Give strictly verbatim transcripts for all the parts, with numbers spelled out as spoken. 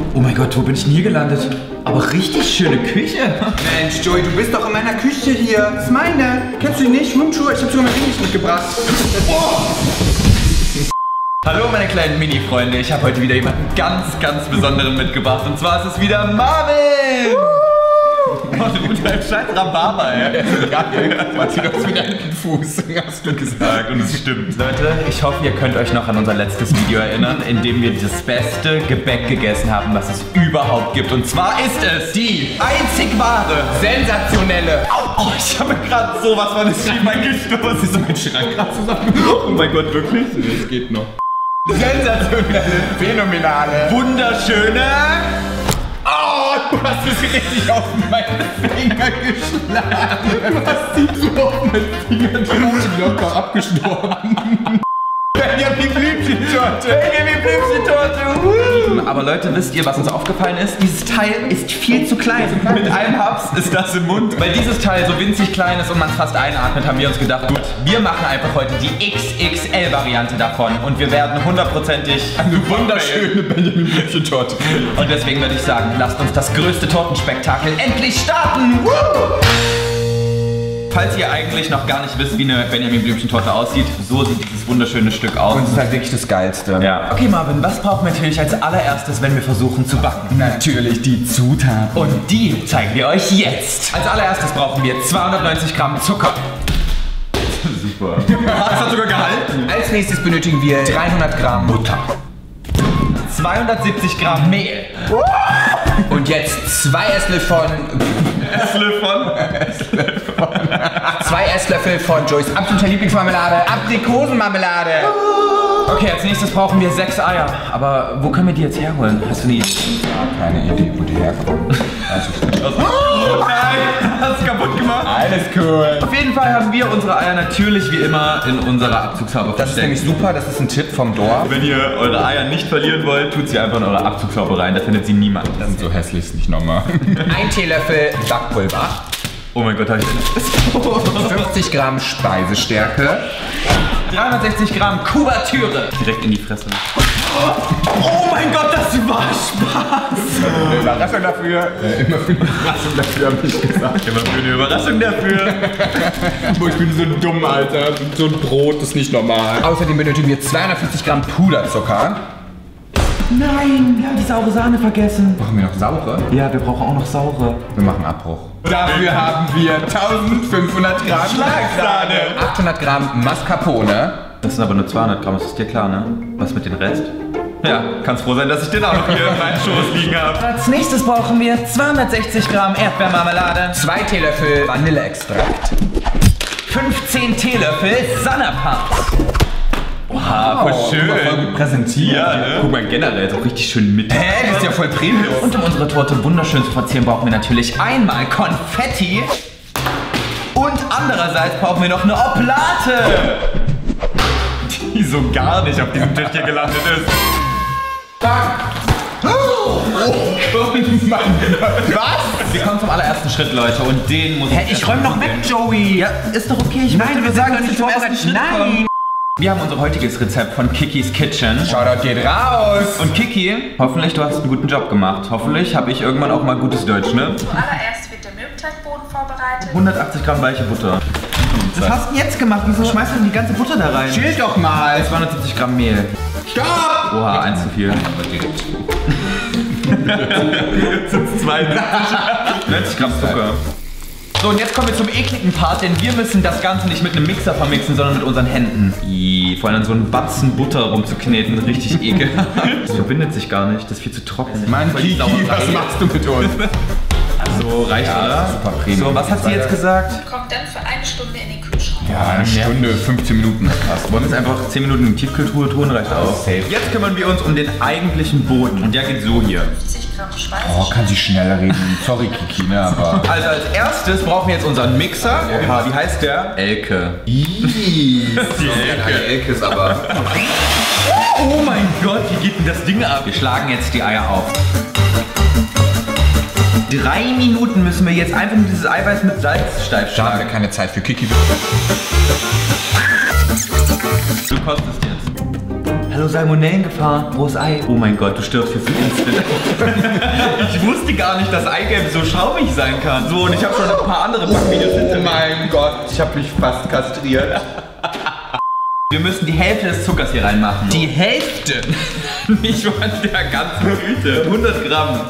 Oh mein Gott, wo bin ich denn hier gelandet? Aber richtig schöne Küche. Mensch, Joey, du bist doch in meiner Küche hier. Das ist meine. Kennst du die nicht? Roomtour? Ich hab sogar mein Englisch mitgebracht. Oh. Hallo meine kleinen Mini-Freunde, ich habe heute wieder jemanden ganz, ganz Besonderen mitgebracht. Und zwar ist es wieder Marvin! Oh, du bist ein scheiß Rhabarber, ey. Was sieht aus wie deinen Fuß, hast du gesagt. Und es stimmt. Leute, ich hoffe, ihr könnt euch noch an unser letztes Video erinnern, in dem wir das beste Gebäck gegessen haben, was es überhaupt gibt. Und zwar ist es die einzig wahre, sensationelle... Oh, oh ich habe gerade sowas von das Schienbein gestoßen. Ist mein Schrank gerade zusammen? Oh mein Gott, wirklich? Das geht noch. Sensationelle, phänomenale, wunderschöne... Oh, du hast es richtig auf meine Finger geschlagen. Du hast sie so auf meinen Finger locker abgestorben. Benjamin Blümchentorte. Benjamin Blümchentorte. Aber Leute, wisst ihr, was uns aufgefallen ist? Dieses Teil ist viel zu klein. Mit einem Haps ist das im Mund. Weil dieses Teil so winzig klein ist und man fast einatmet, haben wir uns gedacht, gut, wir machen einfach heute die X X L-Variante davon. Und wir werden hundertprozentig eine wunderschöne Benjamin Blümchentorte kriegen. Und deswegen würde ich sagen, lasst uns das größte Tortenspektakel endlich starten. Woo! Falls ihr eigentlich noch gar nicht wisst, wie eine Benjamin Blümchentorte aussieht, so sieht dieses wunderschöne Stück aus. Und es ist halt wirklich das Geilste. Ja. Okay Marvin, was brauchen wir natürlich als allererstes, wenn wir versuchen zu backen? Natürlich die Zutaten. Und die zeigen wir euch jetzt. Als allererstes brauchen wir zweihundertneunzig Gramm Zucker. Super. Das hat sogar gehalten. Als nächstes benötigen wir dreihundert Gramm Butter. zweihundertsiebzig Gramm Mehl. Und jetzt zwei Esslöffel von... Esslöffel von? Esslöffel von... Zwei Esslöffel von Joyce absoluter Lieblingsmarmelade, Aprikosenmarmelade. Okay, als nächstes brauchen wir sechs Eier. Aber wo können wir die jetzt herholen? Hast du eine Idee? Keine Idee, wo die herkommen. Also, oh nein, hast du kaputt gemacht? Alles cool. Auf jeden Fall haben wir unsere Eier natürlich wie immer in unserer Abzugshaube versteckt. Das ist nämlich super, das ist ein Tipp vom Dorf. Wenn ihr eure Eier nicht verlieren wollt, tut sie einfach in eure Abzugshaube rein, da findet sie niemand. Das sind so hässlich, ist nicht normal. Ein Teelöffel Backpulver. Oh mein Gott, hab ich das. fünfzig Gramm Speisestärke. dreihundertsechzig Gramm Kuvertüre. Direkt in die Fresse. Oh mein Gott, das war Spaß. Eine Überraschung dafür. Äh, immer für eine Überraschung dafür, hab ich gesagt. Immer für eine Überraschung dafür. Ich bin so dumm, Alter. So ein Brot ist nicht normal. Außerdem benötigen wir zweihundertfünfzig Gramm Puderzucker. Nein, wir haben die saure Sahne vergessen. Brauchen wir noch saure? Ja, wir brauchen auch noch saure. Wir machen Abbruch. Dafür haben wir eintausendfünfhundert Gramm Schlagsahne. achthundert Gramm Mascarpone. Das sind aber nur zweihundert Gramm, das ist dir klar, ne? Was mit dem Rest? Ja, kannst froh sein, dass ich den auch noch hier in meinen Schoß liegen habe. Als nächstes brauchen wir zweihundertsechzig Gramm Erdbeermarmelade. Zwei Teelöffel Vanilleextrakt. fünfzehn Teelöffel Sanapat. Oha, voll schön. Voll gut präsentiert. Ja, ne? Guck mal, generell ist auch richtig schön mit. Hä, das ist ja voll Premium. Und um unsere Torte wunderschön zu verzieren, brauchen wir natürlich einmal Konfetti. Und andererseits brauchen wir noch eine Oblate. Die so gar nicht auf diesem Tisch hier gelandet ist. Oh Gott, mein Gott. Was? Wir kommen zum allerersten Schritt, Leute, und den muss Hä, ich räume noch weg, Joey. Ja, ist doch okay. Ich Nein, wir sagen nicht zum ersten Schritt. Nein. Wir haben unser heutiges Rezept von Kikis Kitchen. Shoutout geht raus. Und Kiki, hoffentlich du hast einen guten Job gemacht. Hoffentlich habe ich irgendwann auch mal gutes Deutsch, ne? Zuallererst wird der Mürbteigboden vorbereitet. hundertachtzig Gramm weiche Butter. Was hast du denn jetzt gemacht? Wieso schmeißt du denn die ganze Butter da rein? Chill doch mal. zweihundertsiebzig Gramm Mehl. Stopp! Oha, eins zu viel. Jetzt sind es zweiundneunzig. neunzig Gramm Zucker. So, und jetzt kommen wir zum ekligen Part, denn wir müssen das Ganze nicht mit einem Mixer vermixen, sondern mit unseren Händen. Ii, vor allem so einen Batzen Butter rumzukneten, richtig ekelhaft. Das verbindet sich gar nicht, das ist viel zu trocken. Mann, Kiki, was machst du mit uns? So, reicht, ja, oder? Super Premium. So, was hat sie jetzt gesagt? Kommt dann für eine Stunde in den Kühlschrank. Ja, eine Stunde, fünfzehn Minuten. Passt. Wollen wir es einfach zehn Minuten in die Tiefkühltruhe tun, reicht auch. Safe. Jetzt kümmern wir uns um den eigentlichen Boden. Und der geht so hier. fünfzig Gramm Speisestärke. Oh, kann sie schneller reden. Sorry, Kiki, ne, aber... Also als erstes brauchen wir jetzt unseren Mixer. Oha, wie heißt der? Elke. Die Elke. Elkes, aber... Oh mein Gott, wie geht denn das Ding ab? Wir schlagen jetzt die Eier auf. Drei Minuten müssen wir jetzt einfach nur dieses Eiweiß mit Salz steif Da haben wir schlagen. keine Zeit für Kiki. Du kostest jetzt. Hallo, Salmonellengefahr. Rohes Ei. Oh mein Gott, du stirbst jetzt instant. Ich wusste gar nicht, dass Eigelb so schaumig sein kann. So, und ich habe schon ein paar andere Backvideos hinter mir. Oh mein Gott, ich habe mich fast kastriert. Wir müssen die Hälfte des Zuckers hier reinmachen. Die Hälfte? Nicht von der ganzen Tüte. hundert Gramm.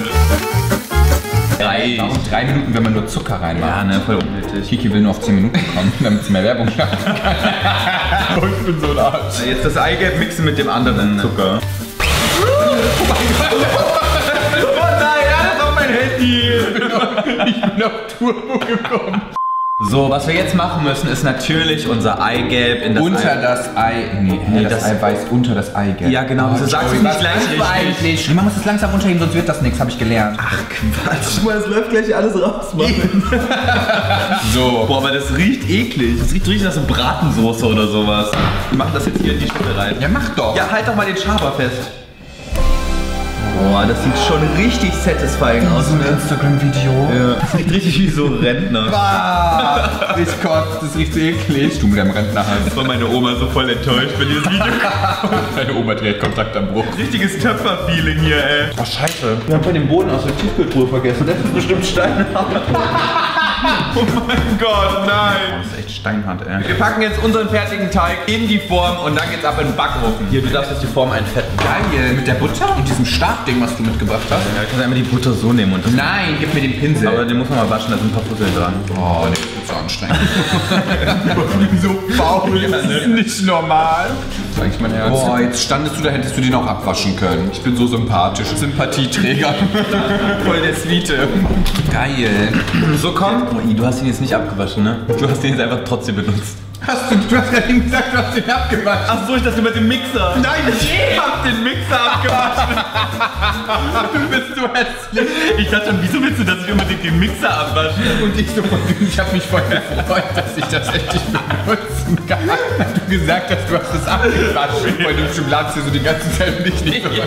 Drei. Warum drei Minuten, wenn man nur Zucker reinmacht? Ja, ne, voll unnötig. Kiki will nur auf zehn Minuten kommen, damit sie mehr Werbung macht. Oh, ich bin so ein Arsch. Jetzt das Eigelb mixen mit dem anderen Zucker. Oh mein Gott! Oh nein, alles auf mein Handy! Ich bin auf Turbo gekommen. So, was wir jetzt machen müssen, ist natürlich unser Eigelb in das Unter Ei. das Ei. Nee, Nee, das, das Eiweiß unter das Eigelb. Ja, genau. Wieso sagst du nicht gleich richtig? eigentlich? Man muss es langsam unterheben, sonst wird das nichts, habe ich gelernt. Ach Quatsch, mal, es läuft gleich alles raus, Mann. So. Boah, aber das riecht eklig. Das riecht richtig nach so Bratensoße oder sowas. Wir machen das jetzt hier in die Schnitte rein. Ja, mach doch. Ja, halt doch mal den Schaber fest. Boah, das sieht schon richtig satisfying aus. So ein Instagram-Video. Ja. Das riecht richtig wie so Rentner. Ah, ich kotze, das riecht so eklig. Du mit deinem Rentnerhals. Das war meine Oma so voll enttäuscht, wenn dieses Video Deine Oma dreht Kontakt am Bruch. Richtiges Töpfer-Feeling hier, ey. Oh, scheiße. Wir haben bei dem Boden aus der Tiefkühltruhe vergessen. Das ist bestimmt steinhart. Oh mein Gott, nein. Das ist echt steinhart, ey. Wir packen jetzt unseren fertigen Teig in die Form und dann geht's ab in den Backofen. Hier, du darfst jetzt die Form einfetten. Geil. Mit der Butter und diesem Stabding, was du mitgebracht hast. Ja, du kannst einmal die Butter so nehmen und das. Nein, gib mir den Pinsel. Aber den muss man mal waschen, da sind ein paar Fusseln dran. Oh, der ist so anstrengend. Ich bin so faul. Das ist nicht normal. Das ist eigentlich mein Herz. Boah, jetzt standest du da, hättest du den auch abwaschen können. Ich bin so sympathisch. Sympathieträger. Voll der Sweete. Geil. So, komm. Oh, du hast ihn jetzt nicht abgewaschen, ne? Du hast den jetzt einfach trotzdem benutzt. Hast du, du hast gerade eben gesagt, du hast den abgewaschen. Ach so, ich dachte mit dem Mixer. Nein, Ich hab den Mixer abgewaschen. du bist so hässlich. Ich dachte schon, wieso willst du, dass ich unbedingt den Mixer abwasche? Und ich so von ich habe mich voll gefreut, dass ich das endlich benutzen kann. Du gesagt hast, du hast das abgewaschen. Bei dem Schubladst du so die ganze Zeit nicht, nicht so.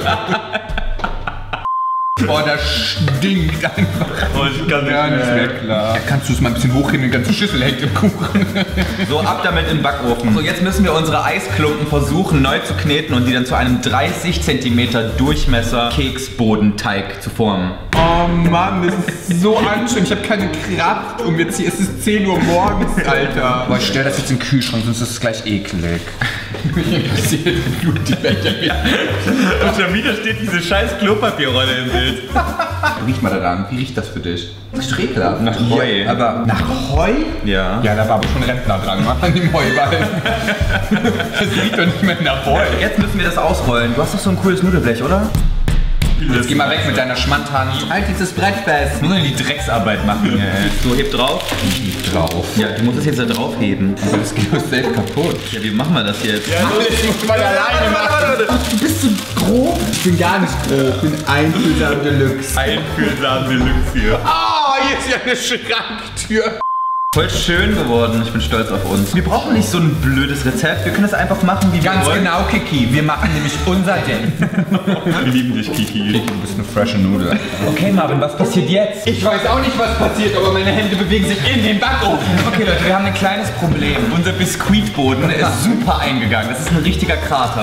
Boah, das stinkt einfach. Oh, ich kann Gar nicht mehr klar. Ja, kannst du es mal ein bisschen hochheben, die ganze Schüssel hängt im Kuchen. So, ab damit in den Backofen. So, jetzt müssen wir unsere Eisklumpen versuchen neu zu kneten und die dann zu einem dreißig Zentimeter Durchmesser Keksbodenteig zu formen. Oh Mann, das ist so anstrengend. Ich habe keine Kraft. Und jetzt hier ist es zehn Uhr morgens, Alter. Boah, ich stell das jetzt in den Kühlschrank, sonst ist es gleich eklig. Mich interessiert Blut, die Benjamin. Und schon wieder steht diese scheiß Klopapierrolle im Bild. Riech mal daran. Wie riecht das für dich? Das ist ekelhaft. Nach Heu. Ja, aber nach Heu? Ja. Ja, da war aber schon Rentner dran, Mann, an dem Heuballen. Das riecht doch nicht mehr nach Heu. Jetzt müssen wir das ausrollen. Du hast doch so ein cooles Nudelblech, oder? Jetzt geh mal weg mit deiner Schmandhand. Halt dieses Brett fest. Nur die Drecksarbeit machen. Ja. So, heb drauf. Heb drauf. Ja, du musst es jetzt da drauf heben. Aber das geht doch selbst kaputt. Ja, wie machen wir das jetzt? Ja, das muss man alleine machen. Du bist so grob. Ich bin gar nicht grob. Ich bin einfühlsam Deluxe. Einfühlsam Deluxe hier. Ah, oh, hier ist ja eine Schranktür. Voll schön geworden. Ich bin stolz auf uns. Wir brauchen nicht so ein blödes Rezept. Wir können das einfach machen, wie wir Ganz wollen. genau, Kiki. Wir machen nämlich unser Ding. Wir lieben dich, Kiki. Kiki, du bist eine frische Nudel. Okay, Marvin, was passiert jetzt? Ich weiß auch nicht, was passiert, aber meine Hände bewegen sich in den Backofen. Okay, Leute, wir haben ein kleines Problem. Unser Biskuitboden ist super eingegangen. Das ist ein richtiger Krater.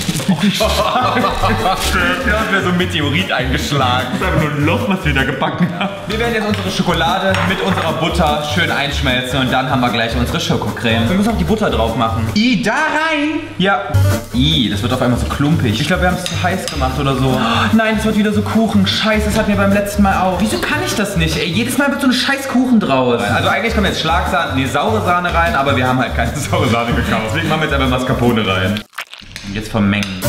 Da wäre so ein Meteorit eingeschlagen. Das ist einfach nur ein Loch, was wir da gebacken haben. Wir werden jetzt unsere Schokolade mit unserer Butter schön einschmelzen und dann haben wir gleich unsere Schokocreme. Wir müssen auch die Butter drauf machen. I, da rein? Ja. I, das wird auf einmal so klumpig. Ich glaube, wir haben es zu heiß gemacht oder so. Nein, es wird wieder so Kuchen. Scheiße, das hatten wir beim letzten Mal auch. Wieso kann ich das nicht? Ey, jedes Mal wird so ein scheiß Kuchen draus. Also eigentlich kommt jetzt Schlagsahne, nee, saure Sahne rein, aber wir haben halt keine saure Sahne gekauft. Deswegen machen wir jetzt einfach Mascarpone rein. Und jetzt vermengen.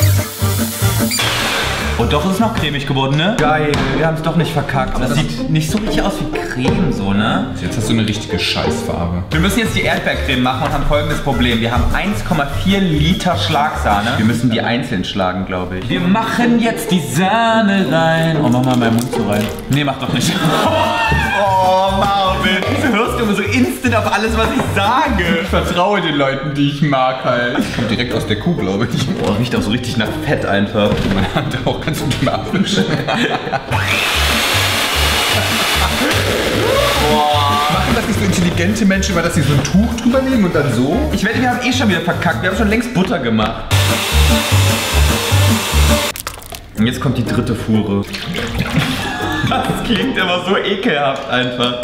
Oh doch, es ist noch cremig geworden, ne? Geil, wir haben es doch nicht verkackt. Das sieht nicht so richtig aus wie Creme, so, ne? Jetzt hast du eine richtige Scheißfarbe. Wir müssen jetzt die Erdbeercreme machen und haben folgendes Problem. Wir haben eins Komma vier Liter Schlagsahne. Wir müssen die einzeln schlagen, glaube ich. Wir machen jetzt die Sahne rein. Oh, mach mal meinen Mund so rein. Nee, mach doch nicht. Oh, Marvin. Wieso hörst du immer so instant auf alles, was ich sage? Ich vertraue den Leuten, die ich mag halt. Das kommt direkt aus der Kuh, glaube ich. Boah, riecht auch so richtig nach Fett einfach. Meine Hand auch. Kannst du die mal abwischen? Machen das nicht so intelligente Menschen, weil dass sie so ein Tuch drüber nehmen und dann so? Ich wette, wir haben eh schon wieder verkackt. Wir haben schon längst Butter gemacht. Und jetzt kommt die dritte Fuhre. Das klingt immer so ekelhaft einfach.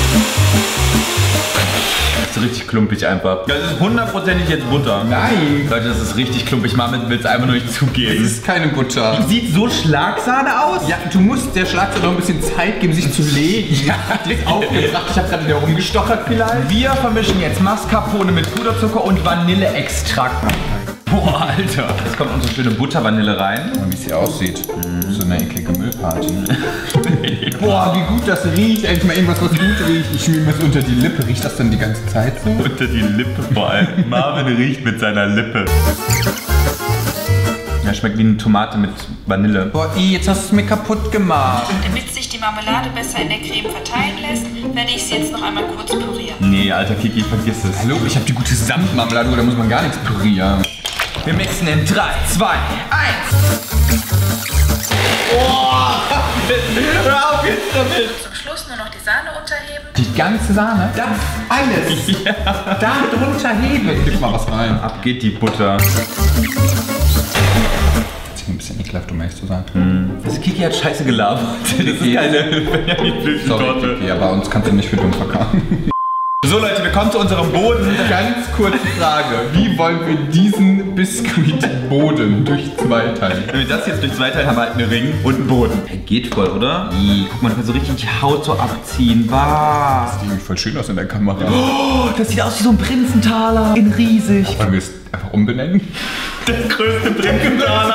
Das ist richtig klumpig einfach. Das ist hundertprozentig jetzt Butter. Nein. Leute, das ist richtig klumpig. Marvin will es einfach nur nicht zugeben. Das ist keine Butter. Sieht so Schlagsahne aus. Ja, du musst der Schlagsahne noch ein bisschen Zeit geben, sich zu legen. Ja, die ist aufgebracht. Ich habe gerade wieder rumgestochert vielleicht. Wir vermischen jetzt Mascarpone mit Puderzucker und Vanilleextrakt. Boah, Alter. Jetzt kommt unsere schöne Buttervanille rein. Wie es hier aussieht. Mm. So eine eklige Müllparty. Boah, wie gut das riecht. Endlich mal irgendwas, was gut riecht. Ich schmier mir das unter die Lippe. Riecht das dann die ganze Zeit so? Unter die Lippe vor allem. Marvin riecht mit seiner Lippe. Ja, schmeckt wie eine Tomate mit Vanille. Boah, I, jetzt hast du es mir kaputt gemacht. Damit sich die Marmelade besser in der Creme verteilen lässt, werde ich sie jetzt noch einmal kurz pürieren. Nee, alter Kiki, vergiss es. Hallo, ich habe die gute Samtmarmelade, da muss man gar nichts pürieren. Wir mixen in drei, zwei, eins. Boah! Hör auf jetzt damit! Zum Schluss nur noch die Sahne unterheben. Die ganze Sahne? Das alles? Ja. Da drunter heben. Gib mal was rein. Ab geht die Butter. Das ist ein bisschen ekelhaft, um ehrlich zu sein. Mm. Das Kiki hat scheiße gelabert. Das ist keine Benjamin-Blümchen-Torte. Ja, bei uns kannst du nicht für dumm verkaufen. So Leute, wir kommen zu unserem Boden. Ganz kurze Frage. Wie wollen wir diesen Biskuitboden durch zwei teilen? Wenn wir das jetzt durch zwei teilen, haben wir halt einen Ring und einen Boden. Der geht voll, oder? I, guck mal, da kann so richtig die Haut so abziehen. Bah. Das sieht irgendwie voll schön aus in der Kamera. Oh, das sieht aus wie so ein Prinzentaler. In riesig. Wollen wir es einfach umbenennen? Der größte Prinzentaler.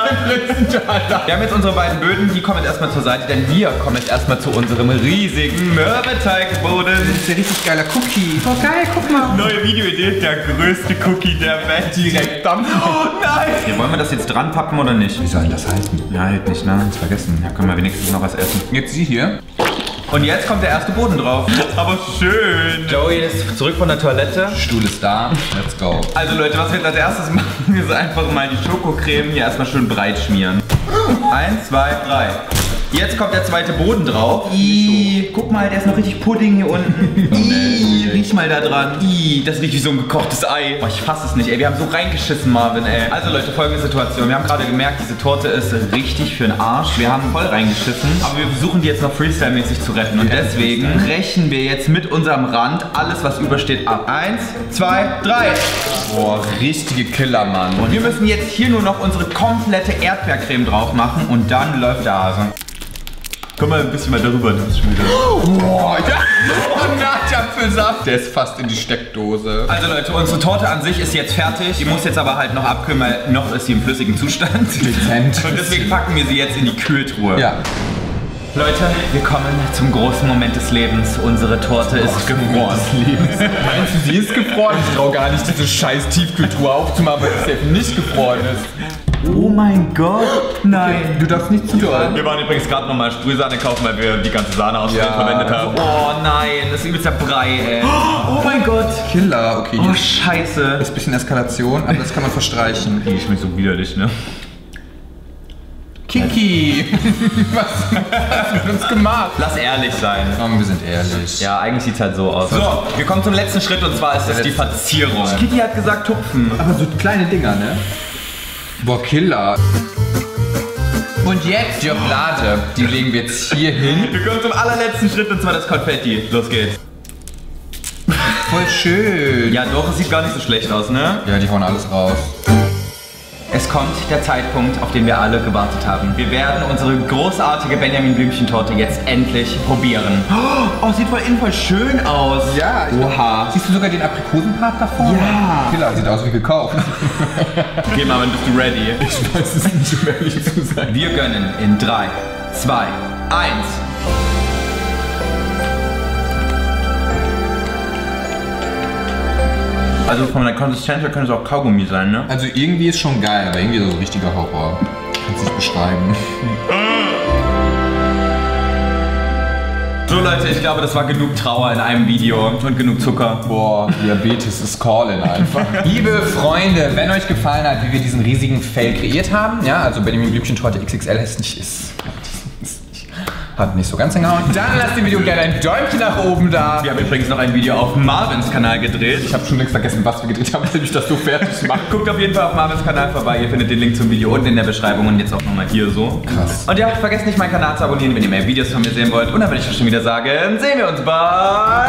Wir haben jetzt unsere beiden Böden, die kommen jetzt erstmal zur Seite, denn wir kommen jetzt erstmal zu unserem riesigen Mürbeteigboden. Das ist ein richtig geiler Cookie. Oh geil, guck mal. Neue Videoidee, der größte Cookie der Welt. Direkt dampfen. Oh nein! Ja, wollen wir das jetzt dran pappen oder nicht? Wie soll denn das halten? Ja, halt nicht, ne? Ganz vergessen. Ja, können wir wenigstens noch was essen. Jetzt sie hier. Und jetzt kommt der erste Boden drauf. Aber schön. Joey ist zurück von der Toilette. Stuhl ist da. Let's go. Also Leute, was wir jetzt als erstes machen, ist einfach mal die Schokocreme hier erstmal schön breit schmieren. Eins, zwei, drei. Jetzt kommt der zweite Boden drauf. Ih, guck mal, der ist noch richtig Pudding hier unten. Ih, riech mal da dran. Ih, das riecht wie so ein gekochtes Ei. Boah, ich fass es nicht, ey. Wir haben so reingeschissen, Marvin, ey. Also Leute, folgende Situation. Wir haben gerade gemerkt, diese Torte ist richtig für den Arsch. Wir haben voll reingeschissen. Aber wir versuchen die jetzt noch Freestyle-mäßig zu retten. Und deswegen brechen wir jetzt mit unserem Rand alles, was übersteht, ab. Eins, zwei, drei. Boah, richtige Killer, Mann. Und wir müssen jetzt hier nur noch unsere komplette Erdbeercreme drauf machen. Und dann läuft der Hase. Komm mal ein bisschen mal darüber, das ist schon wieder. Boah, ja. Und Nachapfelsaft. Der ist fast in die Steckdose. Also Leute, unsere Torte an sich ist jetzt fertig. Die muss jetzt aber halt noch abkühlen, weil noch ist sie im flüssigen Zustand. Dezent. Und deswegen packen wir sie jetzt in die Kühltruhe. Ja. Leute, wir kommen zum großen Moment des Lebens. Unsere Torte ist gefroren. Meinst du, sie ist gefroren? Ich trau gar nicht, diese scheiß Tiefkühltruhe aufzumachen, weil es eben nicht gefroren ist. Oh mein Gott, nein. Du darfst nicht zu doll. Wir waren übrigens gerade nochmal Sprühsahne kaufen, weil wir die ganze Sahne aus Versehen Ja. verwendet haben. Oh nein, das ist übelster Brei, ey. Oh mein Gott. Killer, okay. Oh Hier scheiße. ist ein bisschen Eskalation, aber das kann man verstreichen. Die schmeckt so widerlich, ne? Kiki! Was hast du mit uns gemacht? Lass ehrlich sein. Komm, wir sind ehrlich. Ja, eigentlich sieht es halt so aus. So, wir kommen zum letzten Schritt und zwar ist das die Verzierung. Kiki hat gesagt tupfen. Aber so kleine Dinger, ne? Boah, Killer. Und jetzt die Oblade. Die legen wir jetzt hier hin. Wir kommen zum allerletzten Schritt und zwar das Konfetti. Los geht's. Voll schön. Ja doch, es sieht gar nicht so schlecht aus, ne? Ja, die hauen alles raus. Es kommt der Zeitpunkt, auf den wir alle gewartet haben. Wir werden unsere großartige Benjamin-Blümchen-Torte jetzt endlich probieren. Oh, sieht voll innen voll schön aus. Ja. Oha. Siehst du sogar den Aprikosenpart davor? Ja. Killer, sieht aus wie gekauft. Okay, Marvin, bist du ready? Ich weiß es nicht, um ehrlich zu sein. Wir gönnen in drei, zwei, eins. Also von der Konsistenz her könnte es auch Kaugummi sein, ne? Also irgendwie ist schon geil, aber irgendwie so ein richtiger Horror. Kannst nicht beschreiben. So Leute, ich glaube, das war genug Trauer in einem Video und genug Zucker. Boah, Diabetes ist calling einfach. Liebe Freunde, wenn euch gefallen hat, wie wir diesen riesigen Fail kreiert haben, ja, also Benjamin Blümchen Torte X X L ist nicht, ist, ist nicht Hat nicht so ganz hingehauen. Dann lasst dem Video gerne ein Däumchen nach oben da. Wir haben übrigens noch ein Video auf Marvins Kanal gedreht. Ich habe schon längst vergessen, was wir gedreht haben, nämlich das so fertig macht. Guckt auf jeden Fall auf Marvins Kanal vorbei. Ihr findet den Link zum Video unten in der Beschreibung und jetzt auch nochmal hier so. Krass. Und ja, vergesst nicht, meinen Kanal zu abonnieren, wenn ihr mehr Videos von mir sehen wollt. Und dann würde ich schon wieder sagen, sehen wir uns bald.